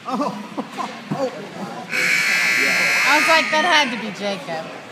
Oh. Oh. I was like, that had to be Jacob.